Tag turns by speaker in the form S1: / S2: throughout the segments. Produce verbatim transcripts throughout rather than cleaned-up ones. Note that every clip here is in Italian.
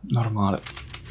S1: Normale.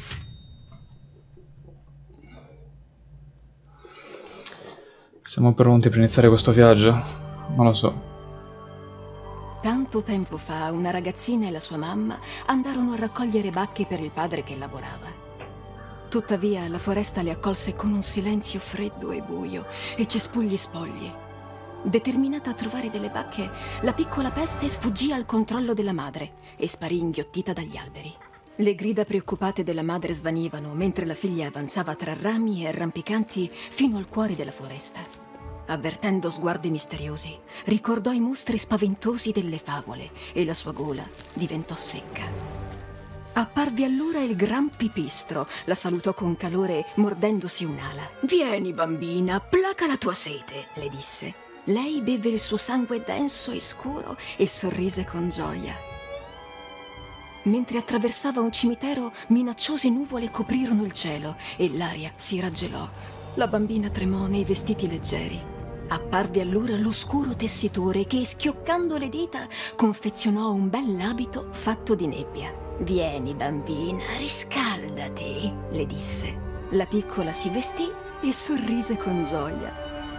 S1: Siamo pronti per iniziare questo viaggio? Non lo so.
S2: Tanto tempo fa una ragazzina e la sua mamma andarono a raccogliere bacche per il padre che lavorava. Tuttavia la foresta le accolse con un silenzio freddo e buio e cespugli spogli. Determinata a trovare delle bacche, la piccola peste sfuggì al controllo della madre e sparì inghiottita dagli alberi. Le grida preoccupate della madre svanivano mentre la figlia avanzava tra rami e arrampicanti fino al cuore della foresta. Avvertendo sguardi misteriosi, ricordò i mostri spaventosi delle favole e la sua gola diventò secca. Apparve allora il gran Pipistro, la salutò con calore mordendosi un'ala. «Vieni, bambina, placa la tua sete», le disse. Lei beve il suo sangue denso e scuro e sorrise con gioia. Mentre attraversava un cimitero, minacciose nuvole coprirono il cielo e l'aria si raggelò. La bambina tremò nei vestiti leggeri. Apparve allora l'oscuro tessitore che, schioccando le dita, confezionò un bell'abito fatto di nebbia. «Vieni, bambina, riscaldati», le disse. La piccola si vestì e sorrise con gioia.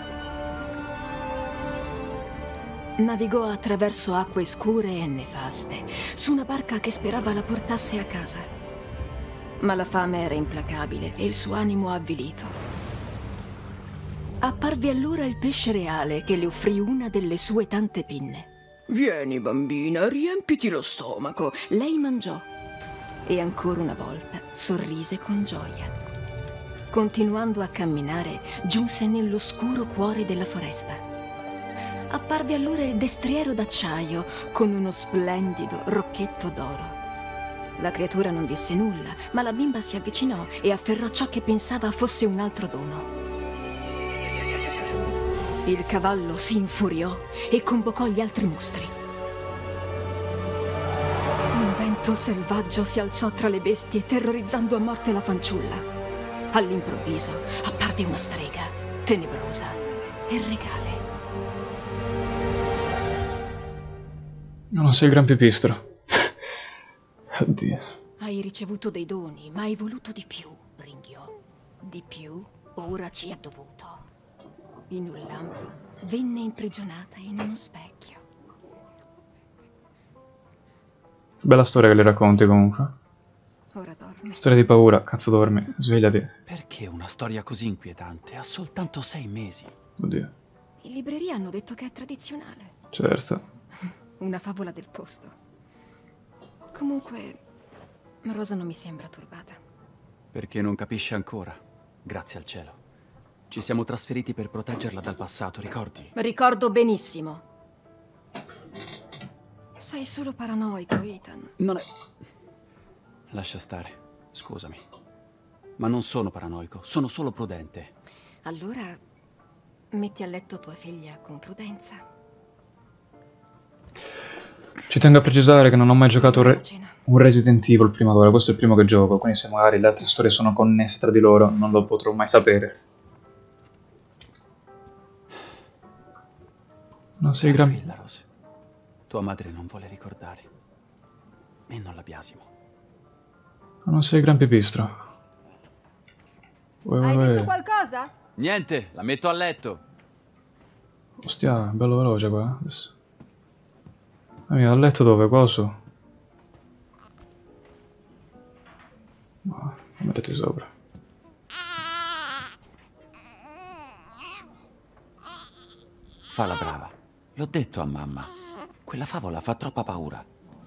S2: Navigò attraverso acque scure e nefaste, su una barca che sperava la portasse a casa. Ma la fame era implacabile e il suo animo avvilito. Apparve allora il pesce reale che le offrì una delle sue tante pinne. «Vieni, bambina, riempiti lo stomaco». Lei mangiò e ancora una volta sorrise con gioia. Continuando a camminare, giunse nell'oscuro cuore della foresta. Apparve allora il destriero d'acciaio con uno splendido rocchetto d'oro. La creatura non disse nulla, ma la bimba si avvicinò e afferrò ciò che pensava fosse un altro dono. Il cavallo si infuriò e convocò gli altri mostri. Un vento selvaggio si alzò tra le bestie, terrorizzando a morte la fanciulla. All'improvviso apparve una strega, tenebrosa e regale.
S1: Non sei il gran Pipistro. Oddio.
S2: Hai ricevuto dei doni, ma hai voluto di più, ringhiò. Di più, ora ci è dovuto. In un lampo venne imprigionata in uno specchio.
S1: Bella storia che le racconti comunque.
S2: Ora dormi.
S1: Storia di paura, cazzo dormi, svegliati.
S3: Perché una storia così inquietante? Ha soltanto sei mesi.
S1: Oddio.
S2: In libreria hanno detto che è tradizionale.
S1: Certo.
S2: Una favola del posto. Comunque, Rosa non mi sembra turbata.
S3: Perché non capisce ancora, grazie al cielo. Ci siamo trasferiti per proteggerla dal passato, ricordi?
S2: Ricordo benissimo. Sei solo paranoico, Ethan.
S3: Non è... Lascia stare, scusami. Ma non sono paranoico, sono solo prudente.
S2: Allora, metti a letto tua figlia con prudenza.
S1: Ci tengo a precisare che non ho mai giocato re un Resident Evil prima d'ora, questo è il primo che gioco, quindi se magari le altre storie sono connesse tra di loro non lo potrò mai sapere. Non sei gran...
S3: Tranquilla, Rose. Tua madre non vuole ricordare. E non la biasimo.
S1: Non sei il gran Pipistro. Uè,
S4: Hai
S1: uè.
S4: detto qualcosa?
S3: Niente, la metto a letto.
S1: Ostia, bello veloce qua. Adesso. Ah, mia, a letto dove? Qua o su? No, mettiti sopra.
S3: Fa la brava. L'ho detto a mamma. Quella favola fa troppa paura.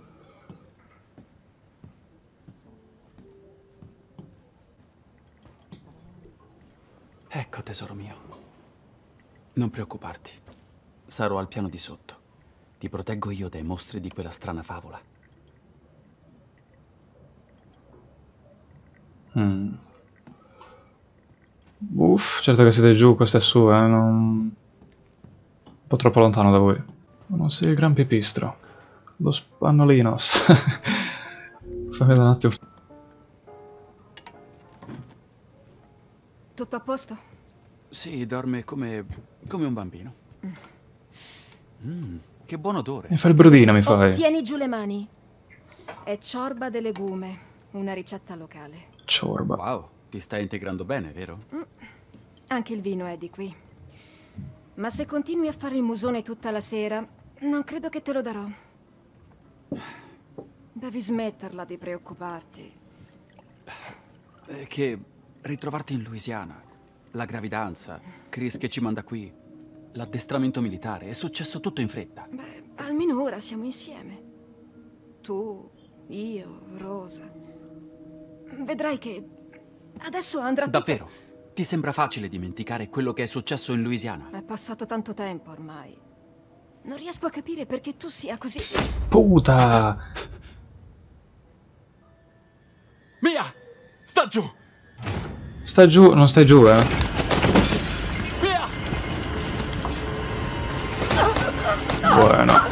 S3: Ecco, tesoro mio. Non preoccuparti. Sarò al piano di sotto. Ti proteggo io dai mostri di quella strana favola.
S1: Mm. Uff, certo che siete giù, questo è su, eh, non... un po' troppo lontano da voi. Non sei il gran Pipistro. Lo spannolinos. Fammi vedere un attimo.
S2: Tutto a posto?
S3: Sì, dorme come... come un bambino. Mm, che buon odore.
S1: Mi fai il brodino, mi
S2: Oh,
S1: fai.
S2: tieni giù le mani. È ciorba de legume. una ricetta locale.
S1: Ciorba.
S3: Wow, ti stai integrando bene, vero?
S2: Mm. Anche il vino è di qui. Ma se continui a fare il musone tutta la sera, non credo che te lo darò. Devi smetterla di preoccuparti.
S3: È che ritrovarti in Louisiana, la gravidanza, Chris che ci manda qui, l'addestramento militare, è successo tutto in fretta.
S2: Beh, almeno ora siamo insieme. Tu, io, Rosa. Vedrai che adesso andrà tutto...
S3: Davvero? Ti sembra facile dimenticare quello che è successo in Louisiana?
S2: È passato tanto tempo ormai. Non riesco a capire perché tu sia così...
S1: Puta!
S3: Mia! Sta giù!
S1: Sta giù, non stai giù, eh?
S3: Mia!
S1: Buono.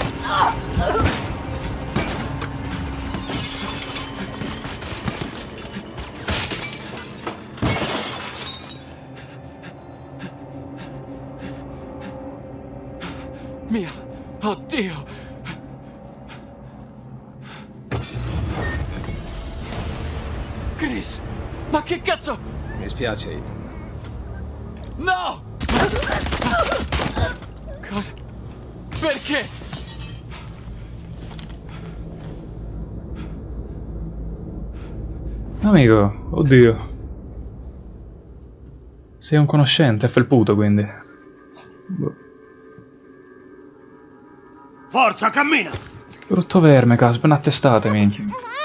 S3: Mia! Oddio! Chris! Ma che cazzo?
S4: Mi spiace, Ethan.
S3: No! Cosa? Perché?
S1: Amico, oddio. Sei un conoscente, è felputo quindi. Boh.
S4: Forza, cammina!
S1: Brutto verme, caso, ben attestate, minchia.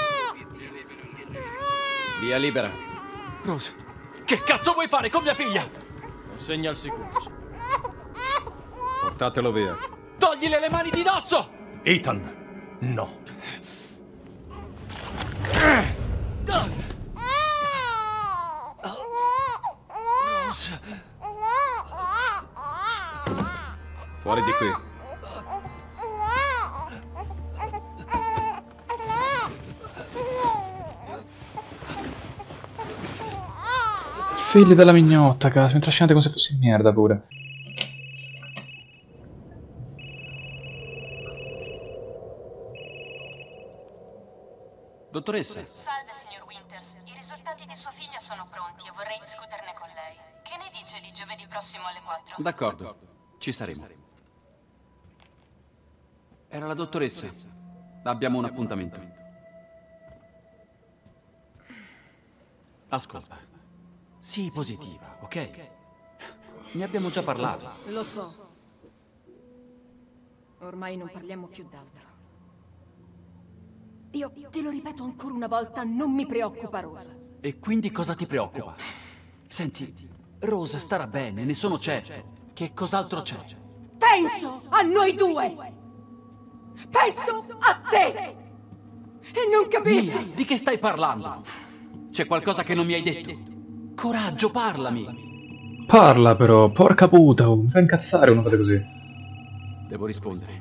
S5: Via libera.
S3: Rose, che cazzo vuoi fare con mia figlia?
S5: Consegna al sicuro.
S4: Portatelo via.
S3: Toglile le mani di dosso!
S4: Ethan, no.
S3: Rose.
S4: Fuori di qui.
S1: Figli della mignotta, caso, mi trascinate come se fossi merda pure.
S3: Dottoressa.
S6: Salve, signor Winters. I risultati di sua figlia sono pronti e vorrei discuterne con lei. Che ne dice di giovedì prossimo alle quattro?
S3: D'accordo, ci saremo. Era la dottoressa. Abbiamo un appuntamento. Ascolta. Sii positiva, ok? Ne abbiamo già parlato.
S2: Lo so. Ormai non parliamo più d'altro. Io te lo ripeto ancora una volta, non mi preoccupa Rosa.
S3: E quindi cosa ti preoccupa? Senti, Rosa starà bene, ne sono certo. Che cos'altro c'è?
S2: Penso a noi due! Penso a te! E non capisci!
S3: Mia, di che stai parlando? C'è qualcosa che non mi hai detto? Coraggio, parlami!
S1: Parla però, porca puta, oh, mi fa incazzare uno fate così.
S3: Devo rispondere.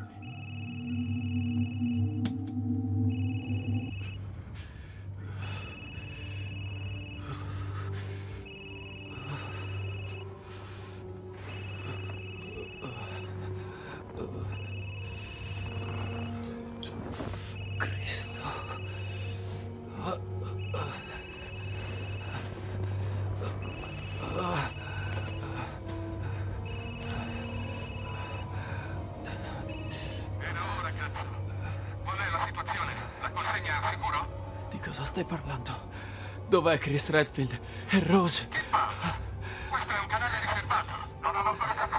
S3: Di cosa stai parlando? Dov'è Chris Redfield? E Rose?
S7: Che passa? Questo è un canale riservato. Non ho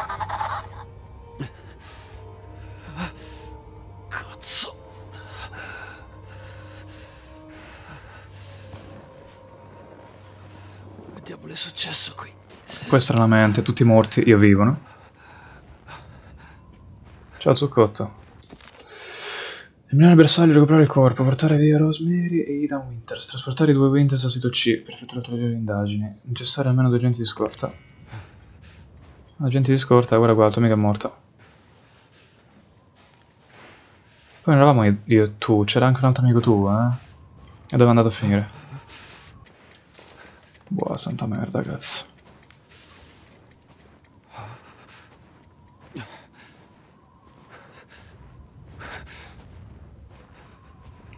S3: Cazzo. Che diavolo è successo qui?
S1: Poi stranamente, tutti morti, io vivo, no? Ciao Zuccotto. Eliminare il bersaglio, recuperare il corpo, portare via Rosemary e Ethan Winters, trasportare i due Winters al sito C per effettuare le indagini, necessari almeno due agenti di scorta. Agenti di scorta, guarda qua, il tuo amico è morto. Poi non eravamo io e tu, c'era anche un altro amico tuo, eh? E dove è andato a finire? Boh, santa merda, cazzo.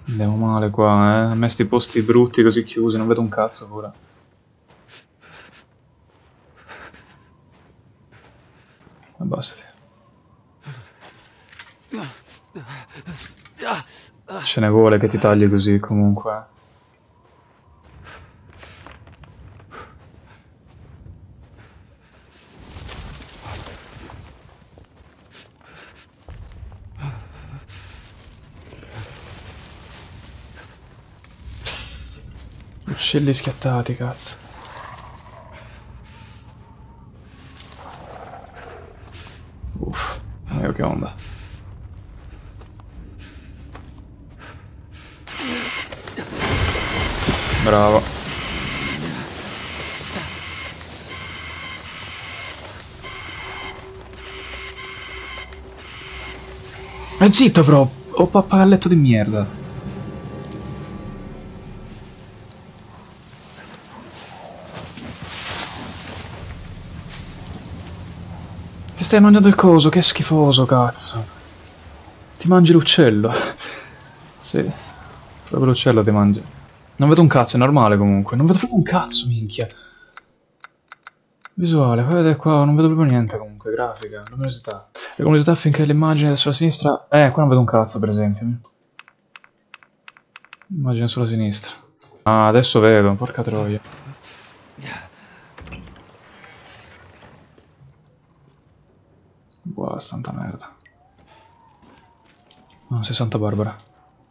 S1: Andiamo male qua, eh. A me sti posti brutti così chiusi, non vedo un cazzo pure. Abbassati. Ce ne vuole che ti tagli così comunque. Uccelli schiattati, cazzo. Uff, io che onda. Bravo. Eh, zitto però, ho pappagalletto di merda. Ti stai mangiando il coso, che schifoso, cazzo. Ti mangi l'uccello. Sì, proprio l'uccello ti mangi. Non vedo un cazzo, è normale comunque. Non vedo proprio un cazzo, minchia. Visuale, poi vedete qua, non vedo proprio niente comunque. Grafica, luminosità. Le luminosità finché l'immagine sulla sinistra... Eh, qua non vedo un cazzo, per esempio. Immagine sulla sinistra. Ah, adesso vedo, porca troia. Wow, santa merda. No, sei Santa Barbara.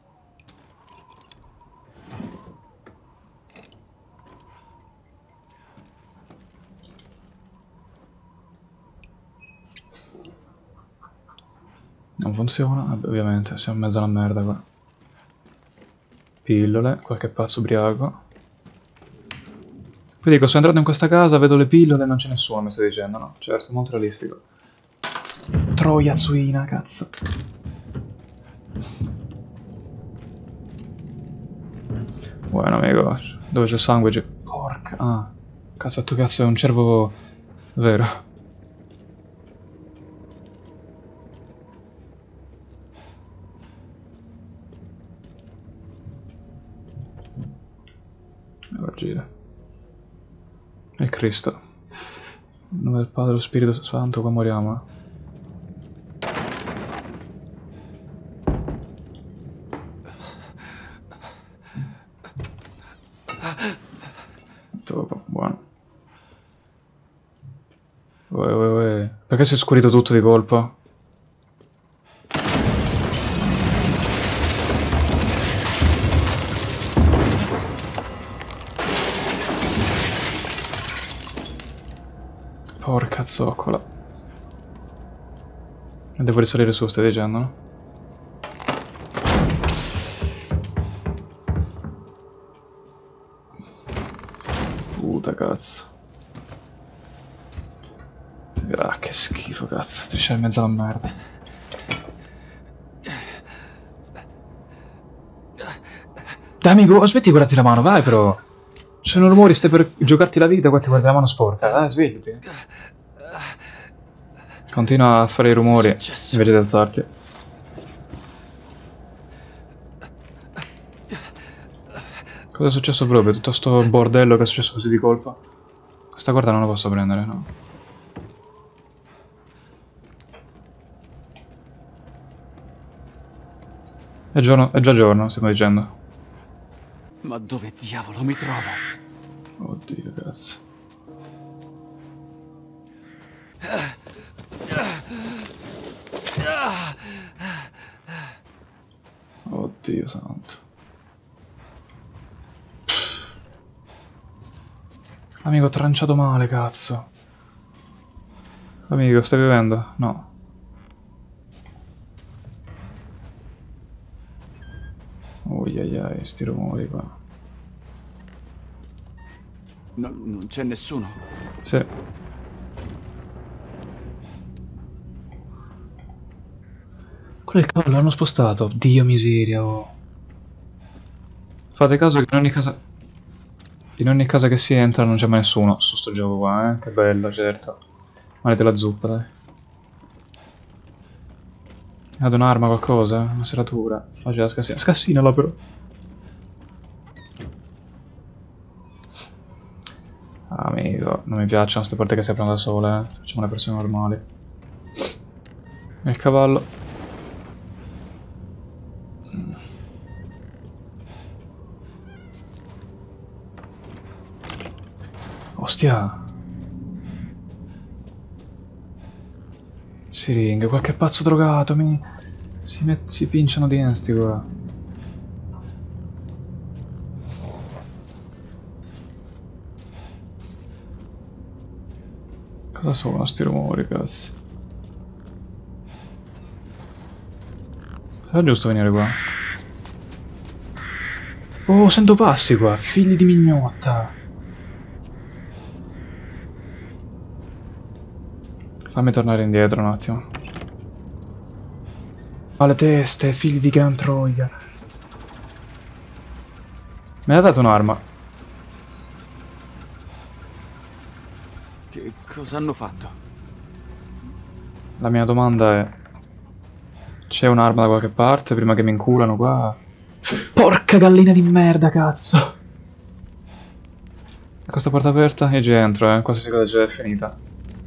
S1: Non funziona, eh, ovviamente, siamo in mezzo alla merda qua. Pillole, qualche pazzo ubriaco. Poi dico, sono entrato in questa casa, vedo le pillole e non c'è nessuno, mi stai dicendo, no? Certo, molto realistico. Troia zuina, cazzo. Buono, amico. Dove c'è sangue c'è... Porca... Ah. Cazzo, tu cazzo è un cervo... vero. Devo agire. E Cristo. In nome del Padre e dello Spirito Santo, qua moriamo, eh. Dopo, buono. Uè, uè, uè. Perché si è scurito tutto di colpo? Porca zoccola. E devo risalire su, stai dicendo, no? Puta cazzo. Ah, che schifo, cazzo. Striscia in mezzo alla merda. Dai, amico, aspetti di guardarti la mano, vai però. Ci sono rumori, stai per giocarti la vita, qua ti guardi la mano sporca. Dai, svegliati. Continua a fare i rumori invece di alzarti. Cosa è successo proprio? Tutto sto bordello che è successo così di colpo? Questa corda non la posso prendere, no? È giorno, è già giorno, stiamo dicendo.
S3: Ma dove diavolo mi trovo?
S1: Oddio, cazzo. Oddio santo. Amico, ho tranciato male, cazzo. Amico, stai vivendo? No. Oiaiai, sti rumori qua.
S3: No, non c'è nessuno.
S1: Sì. Quello è il cavolo, l'hanno spostato. Dio miseria, oh. Fate caso che in ogni casa... In ogni casa che si entra non c'è mai nessuno su sto gioco qua, eh. Che bello, certo. Manete la zuppa, dai. Ad un'arma, qualcosa? Una serratura? Facile da scassina. Scassinala però. Amico, non mi piacciono queste porte che si aprono da sole, eh. Facciamo le persone normali. E il cavallo. Ostia. Siringhe, qualche pazzo drogato, mi... Si, met... si pinciano di sti qua. Cosa sono sti rumori, cazzo? Sarà giusto venire qua? Oh, sento passi qua, figli di mignotta. Fammi tornare indietro un attimo. Alle teste, figli di gran troia. Mi ha dato un'arma.
S3: Che cosa hanno fatto?
S1: La mia domanda è... C'è un'arma da qualche parte prima che mi inculano qua? Porca gallina di merda, cazzo! Questa porta aperta e già entro, eh. Quasi cosa già è finita.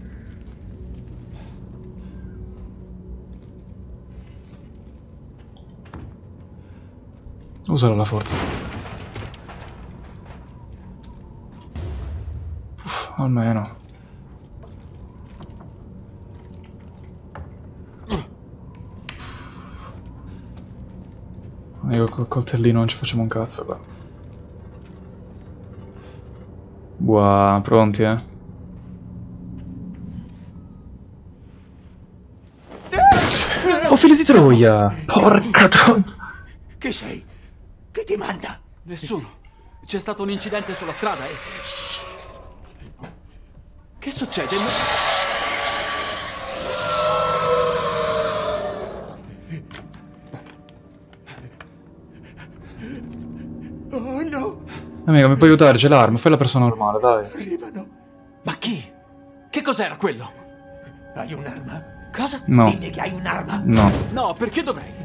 S1: Usalo la forza. Uff, almeno. Io col coltellino non ci facciamo un cazzo qua. Buah, pronti, eh? Oh, figli di troia! Porca troia!
S4: Chi sei? Chi ti manda?
S3: Nessuno. C'è stato un incidente sulla strada e... Che succede?
S4: Oh no!
S1: Amico, mi puoi aiutare? C'è l'arma, fai la persona normale, dai.
S4: Arrivano!
S3: Ma chi? Che cos'era quello?
S4: Hai un'arma?
S3: Cosa?
S1: No.
S4: Dimmi che hai un'arma!
S1: No.
S3: No, perché dovrei?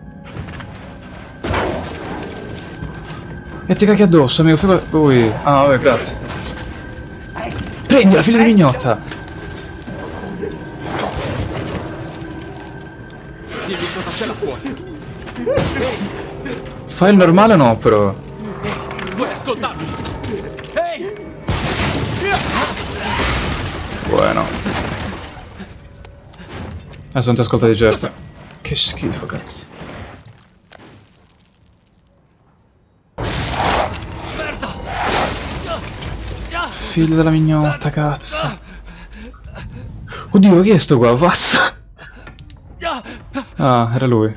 S1: E ti cacchi addosso, amico, fai qua... Ui. Ah, vabbè, grazie. Prendila, figlia di mignotta!
S3: Dimmi cosa c'è là fuori.
S1: Fai il normale o no, però?
S3: Vuoi ascoltarmi? Ehi!
S1: Buono. Adesso non ti ascolta di certo. Che schifo, cazzo. Figlio della mignotta, cazzo. Oddio, chi è sto qua? Pazzo. Ah, era lui.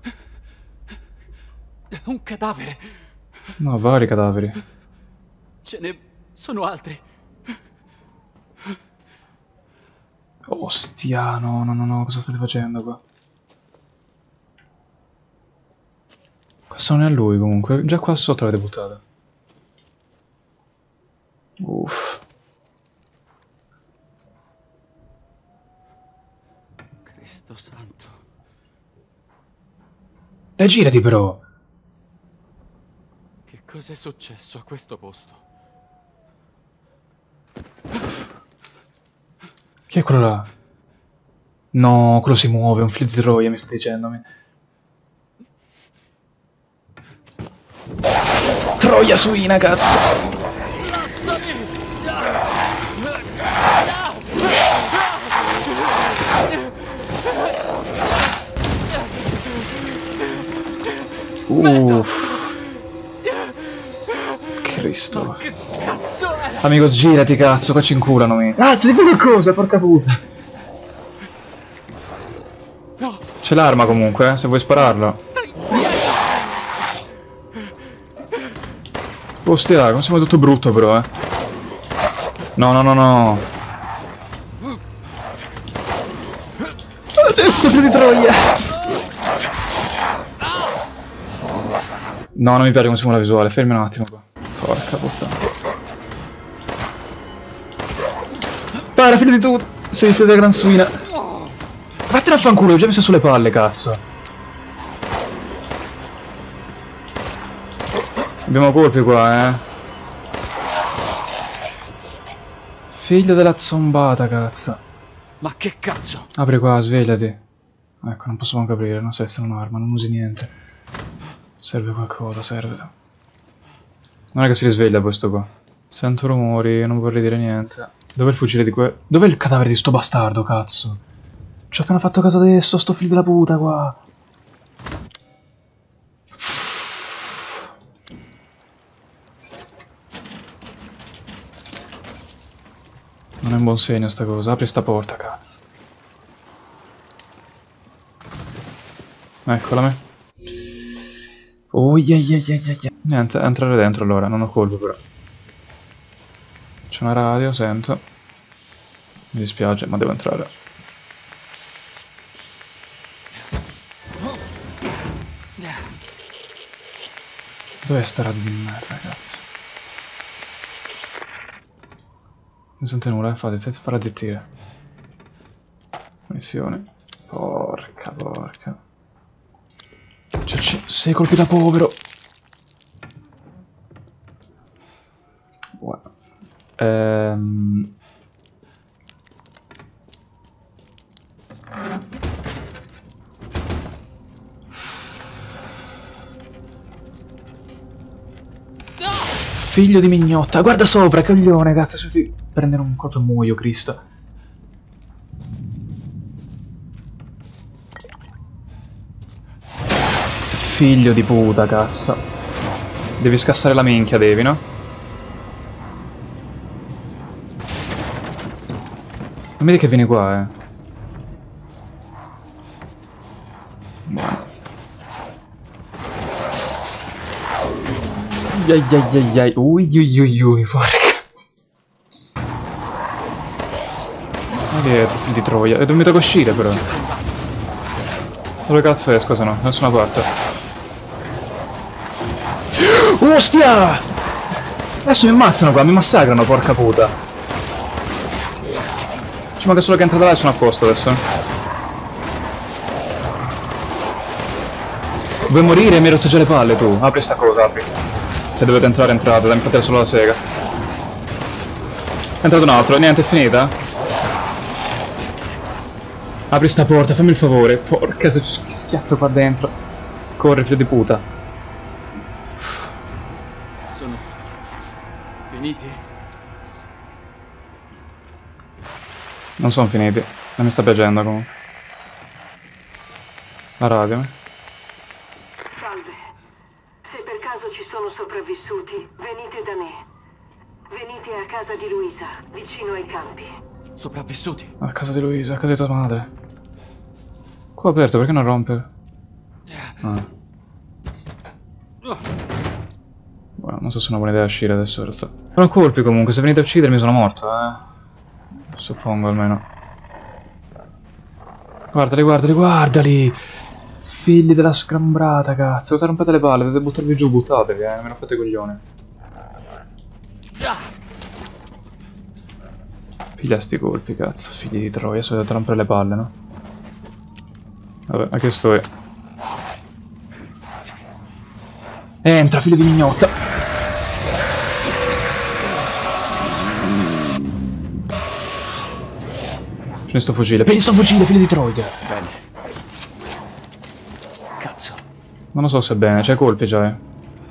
S3: Un cadavere.
S1: No, vari cadaveri.
S3: Ce ne sono altri.
S1: Ostia, no, no, no, no, cosa state facendo qua? Questo non è lui comunque, già qua sotto l'avete buttata. Uff.
S3: Cristo santo.
S1: Dai, girati però!
S3: Che cos'è successo a questo posto?
S1: Chi è quello là? No, quello si muove, è un figlio di troia, mi stai dicendomi. Troia suina, cazzo! Uff. Cristo.
S3: Che cazzo è?
S1: Amico, girati, cazzo, qua ci inculano me. Cazzo, di qualcosa, porca puta. C'è l'arma comunque, eh, se vuoi spararla. Ostia, come sembra tutto brutto però, eh. No, no, no, no. Adesso, figlio di troia. No, non mi piace come sembra la visuale, fermi un attimo qua. Porca puttana. Para, figlio di tu. Sei figlio della gran suina. Vattene a fanculo, ho già messo sulle palle, cazzo. Abbiamo colpi qua, eh. Figlio della zombata, cazzo.
S3: Ma che cazzo?
S1: Apri qua, svegliati. Ecco, non posso manco aprire, non so se è un'arma, non usi niente. Serve qualcosa, serve. Non è che si risveglia questo qua. Sento rumori, non vorrei dire niente. Dov'è il fucile di que... Dov'è il cadavere di sto bastardo, cazzo? Ci ho appena fatto caso adesso, sto figlio della puta qua. Non è un buon segno sta cosa. Apri sta porta, cazzo. Eccola me. Oh, yeah, yeah, yeah, yeah. Niente, entrare dentro allora, non ho colpo però. C'è una radio, sento. Mi dispiace, ma devo entrare. Dov'è sta radio di merda, cazzo? Non sente nulla, fate, senza farla zittire. Missione. Porca, porca. Cioè, sei colpi da povero. Wow. Ehm... Figlio di mignotta, guarda sopra, coglione, cazzo, se ti prendere un colpo e muoio, Cristo. Figlio di puta, cazzo. Devi scassare la minchia, devi, no? Non vedi che vieni qua, eh. Buono. Ai ai ai ai, ui ui ui ui, porca. Ma dietro, figlio di troia. E mi tocca uscire però. Dove cazzo esco se no? Da nessuna parte. Ostia! Adesso mi ammazzano qua, mi massacrano, porca puta. Ci manca solo che entra da là e sono a posto adesso. Vuoi morire? Mi hai rotto già le palle tu. Apri sta cosa, apri. Se dovete entrare, entrate, dammi fatela solo la sega. È entrato un altro, niente, è finita? Apri sta porta, fammi il favore. Porca, se ci schiatto qua dentro. Corri, figlio di puta.
S3: Sono... finiti?
S1: Non sono finiti. Non mi sta piacendo comunque. La radio.
S8: Salve. Se per caso ci sono sopravvissuti, venite da me. Venite a casa di Luisa, vicino ai campi.
S3: Sopravvissuti?
S1: A casa di Luisa, a casa di tua madre. Qua aperto, perché non rompe? Ah. Buono, non so se è una buona idea uscire adesso in realtà. Sono colpi comunque, se venite a uccidermi sono morto, eh. Suppongo almeno. Guardali, guardali, guardali! Figli della scrambrata, cazzo. Cosa rompete le palle? Dovete buttarvi giù, buttatevi, eh. Mi rompete i coglioni. Piglia sti colpi, cazzo. Figli di troia, adesso dovete rompere le palle, no? Vabbè, ma che sto è? Entra, figlio di mignotta! Prendi sto fucile, prendi sto fucile, figlio di troia!
S3: Bene. Cazzo.
S1: Non lo so se è bene, c'hai colpi già, eh.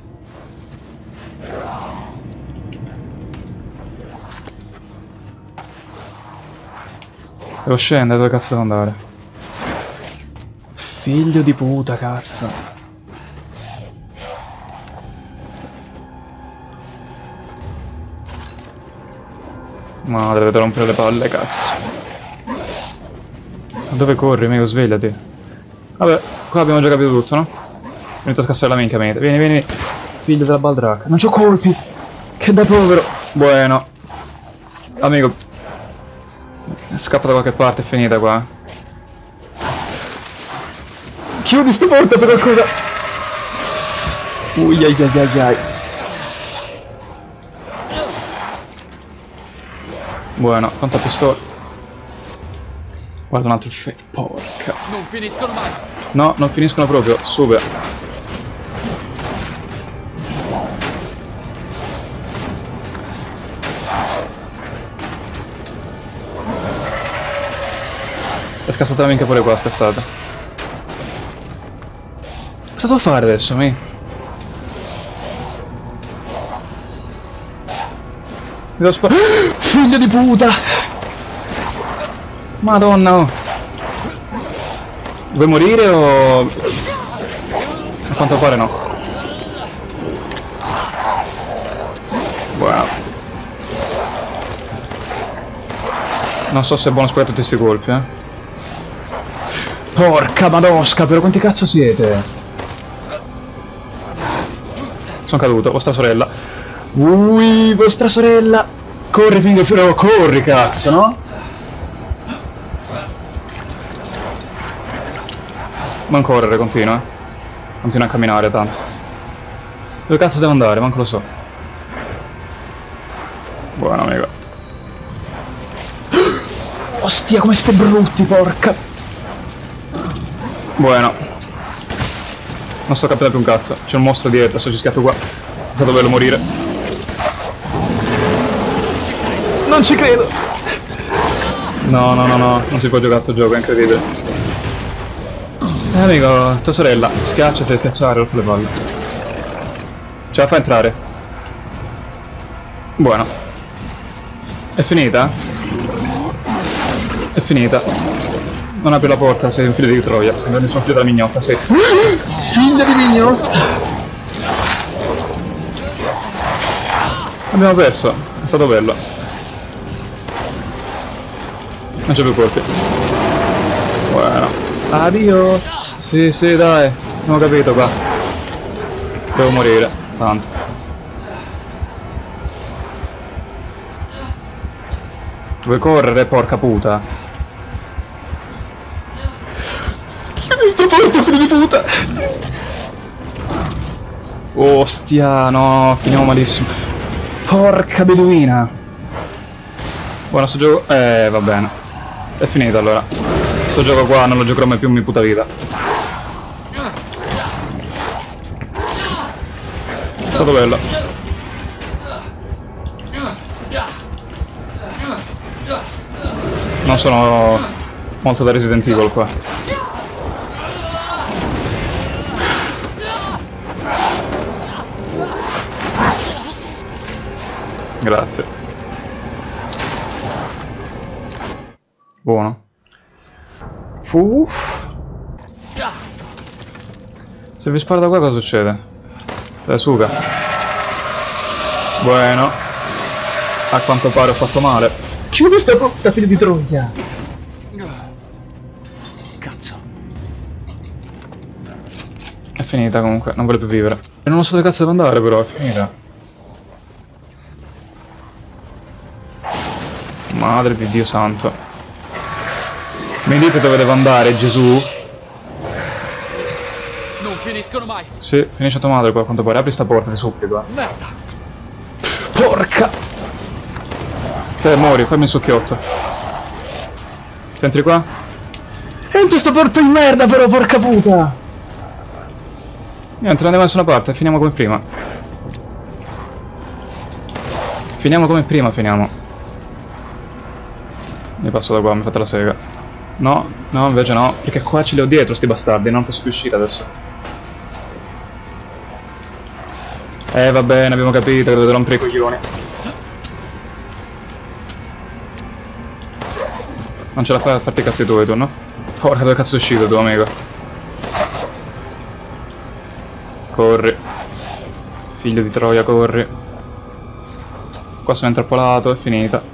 S1: Devo scendere, dove cazzo devo andare? Figlio di puta, cazzo. Madre, dovete rompere le palle, cazzo. Ma dove corri, amico? Svegliati. Vabbè, qua abbiamo già capito tutto, no? Venite a scassare la minchia mente. Vieni, vieni. Figlio della baldracca. Non c'ho colpi. Che da povero. Bueno. Amico. Scappa da qualche parte, è finita qua. Chiudi sta porta, fai qualcosa. Ui ai ai ai ai. Bueno, quanta pistola. Guarda un altro effetto. Porca.
S3: Non finiscono mai.
S1: No, non finiscono proprio. Super. È scassata la minchia pure qua, scassata. Cosa devo fare adesso, mi? Mi devo sparare. Figlio di puta! Madonna! Oh. Vuoi morire o... A quanto pare no. Buono. Non so se è buono sparare tutti questi colpi, eh. Porca madosca, però quanti cazzo siete? Sono caduto, vostra sorella. Ui, vostra sorella. Corri, figlio figlio, corri, cazzo, no? Non correre, continua, eh. Continua a camminare tanto. Dove cazzo devo andare? Manco lo so. Buono, amico. Ostia, come siete brutti, porca. Buono. Non sto capendo più un cazzo. C'è un mostro dietro, adesso ci schiatto qua. È stato bello morire. Non ci credo. No, no, no, no. Non si può giocare a sto gioco, è incredibile. Eh amico, tua sorella, schiaccia se devi schiacciare, rotto le palle. Ce la fa entrare? Buono. È finita? È finita. Non apri la porta, sei un figlio di troia. Sembra nessun figlio della mignotta, sei. Figlio di mignotta! Abbiamo perso, è stato bello. Non c'è più colpi. Buono. Adios! Sì, sì, dai, non ho capito qua. Devo morire, tanto. Vuoi correre, porca puta? Chiudi sta porta, figlio di puta! Ostia, no, finiamo malissimo. Porca beduina! Buono, sto gioco... Eh, va bene. È finito allora. Sto gioco qua non lo giocherò mai più in mia puta vita. È stato bello. Non sono molto da Resident Evil qua. Grazie. Buono. Uff. Se vi sparo da qua cosa succede? Eh, suga. Bueno. A quanto pare ho fatto male. Chiudi sta porta, figlio di troia!
S3: Cazzo.
S1: È finita comunque, non vuole più vivere. E non so dove cazzo devo andare però, è finita. Madre di Dio santo. Mi dite dove devo andare, Gesù?
S3: Non finiscono mai.
S1: Sì, finisce tua madre qua, a quanto pare. Apri sta porta, ti supplico.
S3: Merda.
S1: Porca! Te muori, fammi un succhiotto. Se entri qua? Entri sta porta di merda però, porca puta! Niente, non andiamo da nessuna parte, finiamo come prima. Finiamo come prima, finiamo. Mi passo da qua, mi fate la sega. No, no, invece no, perché qua ce li ho dietro sti bastardi, non posso più uscire adesso. Eh, va bene, abbiamo capito che dovete rompere i coglioni. Non ce la fai a farti i cazzi tuoi tu, no? Porca, dove cazzo è uscito tu, amico? Corri. Figlio di troia, corri. Qua sono intrappolato, è finita.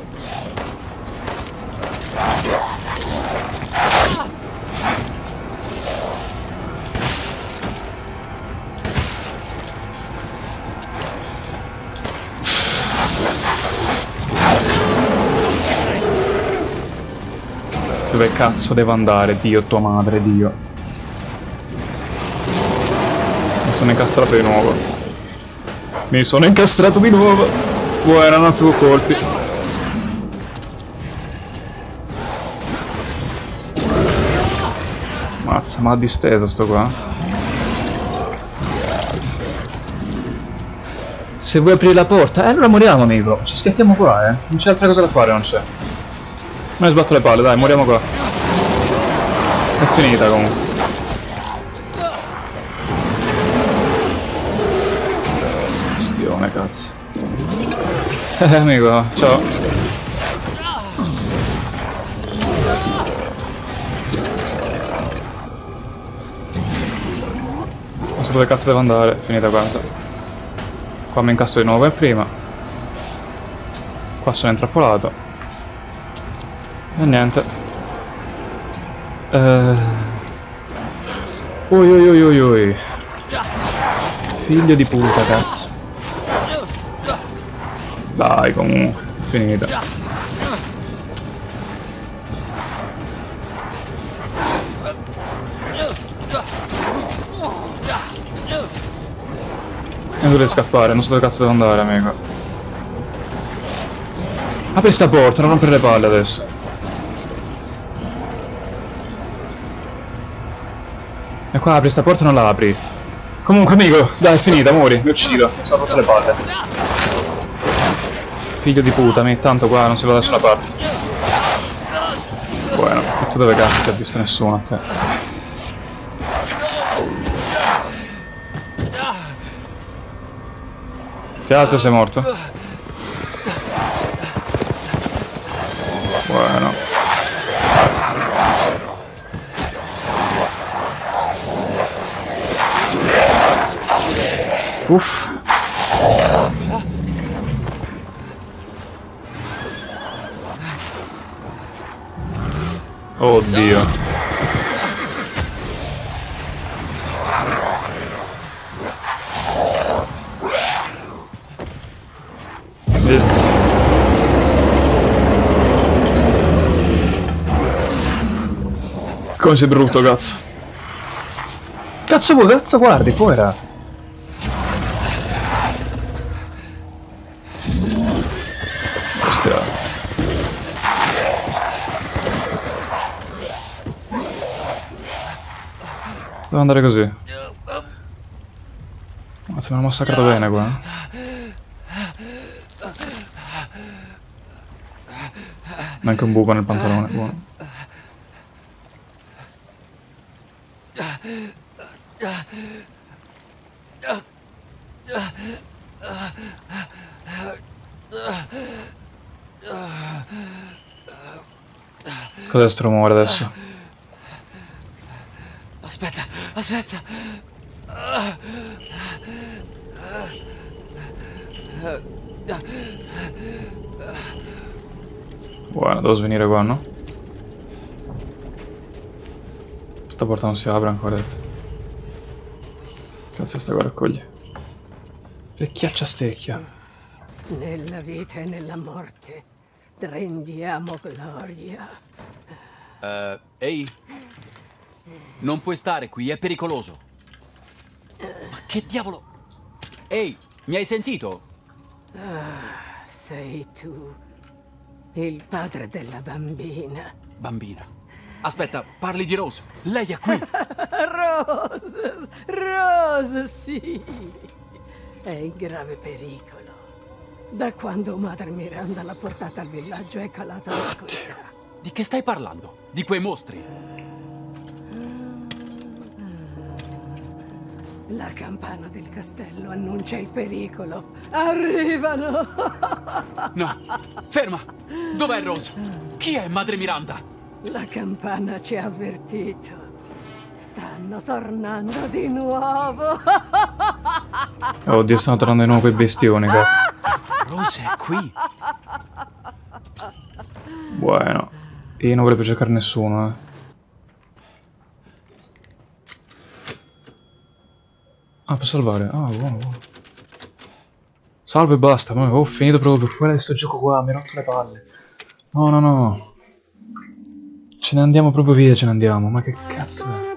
S1: Dove cazzo devo andare, Dio, tua madre, Dio? Mi sono incastrato di nuovo. Mi sono incastrato di nuovo. Buona, non ho più colpi. Mazza, ma ha disteso sto qua. Se vuoi aprire la porta, eh allora moriamo amico. Ci schiattiamo qua, eh. Non c'è altra cosa da fare, non c'è. Me ne sbatto le palle, dai, moriamo qua. È finita comunque. Questione, cazzo. Eh amico, ciao. Non so dove cazzo devo andare, è finita qua. Qua mi incastro di nuovo come prima. Qua sono intrappolato. E niente. Eh... Oi oi oi oi oi. Figlio di puta, cazzo. Dai, comunque, è finita. Non dovrei scappare, non so dove cazzo devo andare, amico. Apri sta porta, non rompere le palle adesso. E qua apri sta porta e non la apri. Comunque, amico, dai, è finita, muori, mi uccido, mi sono rotto le palle. Figlio di puta, mi tanto qua non si va da nessuna parte. Bueno, e tu dove cazzo ti ha visto nessuno a te? Ti alzi o sei morto? Bueno. Uff. Oddio. Come sei brutto, cazzo. Cazzo vuoi, cazzo guardi, fuori. Ostia. Devo andare così. Ma se me l'ho massacrato bene qua. Neanche un buco nel pantalone, buono. Cos'è sto rumore adesso?
S3: Aspetta, aspetta.
S1: Buono, devo svenire qua, no? Questa porta non si apre ancora. Cazzo sta qua raccoglie. Vecchiaccia stecchia.
S8: Nella vita e nella morte rendiamo gloria.
S3: Uh, ehi. Non puoi stare qui, è pericoloso. Ma che diavolo? Ehi, mi hai sentito?
S8: Ah, sei tu, il padre della bambina.
S3: Bambina? Aspetta, parli di Rose. Lei è qui.
S8: Rose, Rose, sì. È in grave pericolo. Da quando Madre Miranda l'ha portata al villaggio è calata l'oscurità.
S3: Di che stai parlando? Di quei mostri?
S8: La campana del castello annuncia il pericolo. Arrivano!
S3: No, ferma! Dov'è Rose? Chi è Madre Miranda?
S8: La campana ci ha avvertito. Stanno tornando di nuovo.
S1: Oddio, stanno tornando di nuovo quei bestioni, cazzo.
S3: Rose è qui.
S1: Bueno. Io non voglio più cercare nessuno, eh. Ah, per salvare. Ah, buono, buono. Salve e basta, ma ho finito proprio fuori di sto gioco qua, mi ho rotto le palle. No, no, no. Ce ne andiamo proprio via, ce ne andiamo, ma che cazzo è?